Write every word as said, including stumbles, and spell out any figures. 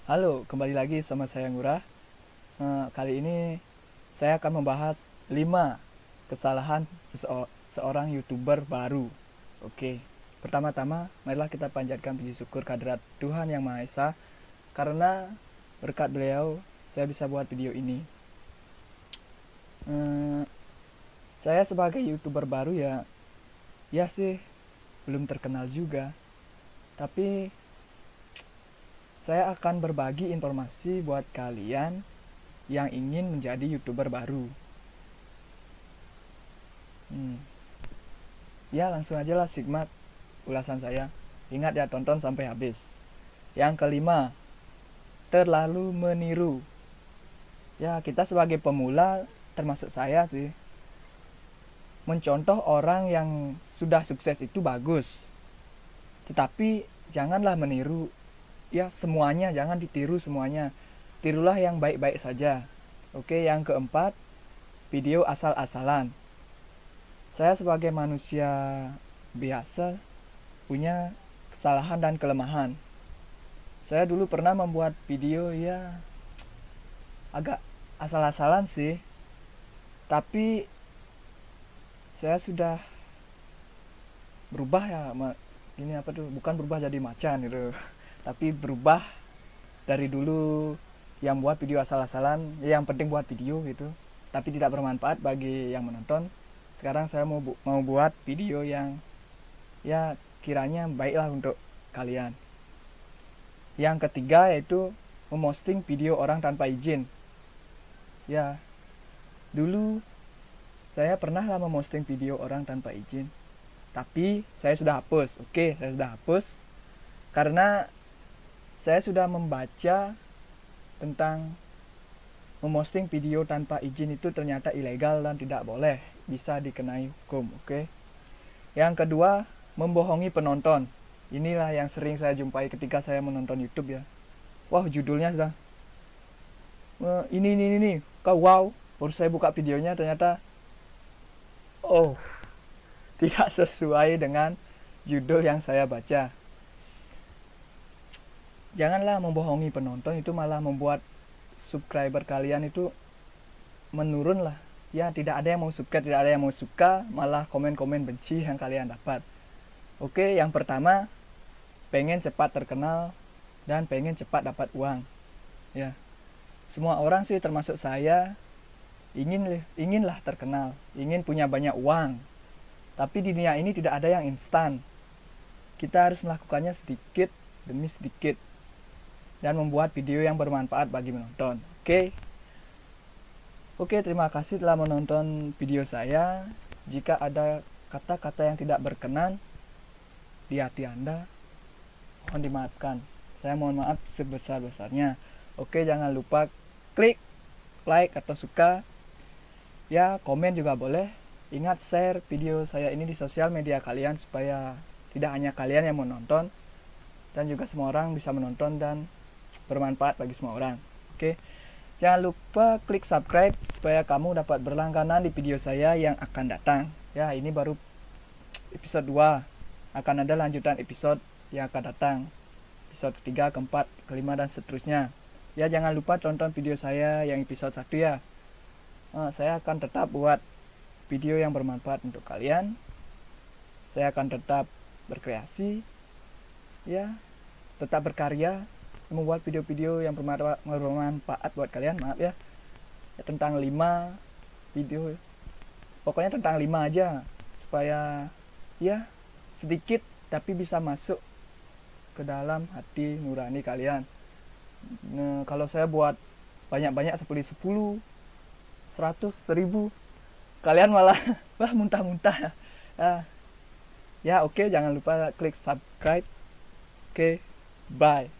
Halo, kembali lagi sama saya Ngurah. Eh, kali ini saya akan membahas lima kesalahan seseo- seorang YouTuber baru. Oke, pertama-tama marilah kita panjatkan puji syukur kehadirat Tuhan Yang Maha Esa karena berkat beliau saya bisa buat video ini. Eh, saya sebagai YouTuber baru ya, ya sih belum terkenal juga, tapi saya akan berbagi informasi buat kalian yang ingin menjadi YouTuber baru. Hmm. Ya langsung aja lah simak ulasan saya. Ingat ya, tonton sampai habis. Yang kelima, terlalu meniru. Ya kita sebagai pemula, termasuk saya sih, mencontoh orang yang sudah sukses itu bagus, tetapi janganlah meniru. Ya semuanya jangan ditiru semuanya, tirulah yang baik-baik saja. Oke, yang keempat, video asal-asalan. Saya sebagai manusia biasa punya kesalahan dan kelemahan. Saya dulu pernah membuat video ya agak asal-asalan sih, tapi saya sudah berubah ya. Ini apa tuh, bukan berubah jadi macan gitu, tapi berubah dari dulu yang buat video asal-asalan, ya yang penting buat video gitu, tapi tidak bermanfaat bagi yang menonton. Sekarang saya mau bu mau buat video yang ya kiranya baiklah untuk kalian. Yang ketiga yaitu memposting video orang tanpa izin. Ya, dulu saya pernah lah memposting video orang tanpa izin, tapi saya sudah hapus. Oke, saya sudah hapus karena saya sudah membaca tentang memposting video tanpa izin itu ternyata ilegal dan tidak boleh, bisa dikenai hukum. Oke. Yang kedua, membohongi penonton. Inilah yang sering saya jumpai ketika saya menonton YouTube ya. Wah, judulnya sudah ini ini ini, kau wow. Baru saya buka videonya ternyata oh, tidak sesuai dengan judul yang saya baca. Janganlah membohongi penonton, itu malah membuat subscriber kalian itu menurun lah. Ya tidak ada yang mau subscribe, tidak ada yang mau suka, malah komen-komen benci yang kalian dapat. Oke, yang pertama, pengen cepat terkenal dan pengen cepat dapat uang. Ya, semua orang sih termasuk saya ingin inginlah terkenal, ingin punya banyak uang. Tapi di dunia ini tidak ada yang instan. Kita harus melakukannya sedikit demi sedikit dan membuat video yang bermanfaat bagi menonton. Oke. Oke, terima kasih telah menonton video saya. Jika ada kata-kata yang tidak berkenan di hati Anda, mohon dimaafkan. Saya mohon maaf sebesar-besarnya. Oke, jangan lupa klik like atau suka. Ya, komen juga boleh. Ingat share video saya ini di sosial media kalian supaya tidak hanya kalian yang menonton, dan juga semua orang bisa menonton dan bermanfaat bagi semua orang. Oke. Jangan lupa klik subscribe supaya kamu dapat berlangganan di video saya yang akan datang. Ya, ini baru episode dua. Akan ada lanjutan episode yang akan datang. Episode ketiga, keempat, kelima, dan seterusnya. Ya, jangan lupa tonton video saya yang episode satu ya. Nah, saya akan tetap buat video yang bermanfaat untuk kalian. Saya akan tetap berkreasi. Ya, tetap berkarya, membuat video-video yang bermanfaat buat kalian. Maaf ya, ya tentang lima video, pokoknya tentang lima aja, supaya ya sedikit tapi bisa masuk ke dalam hati nurani kalian. Nah, kalau saya buat banyak-banyak seperti sepuluh, seratus, seribu, kalian malah wah muntah-muntah. Nah, ya oke, jangan lupa klik subscribe. Oke, bye.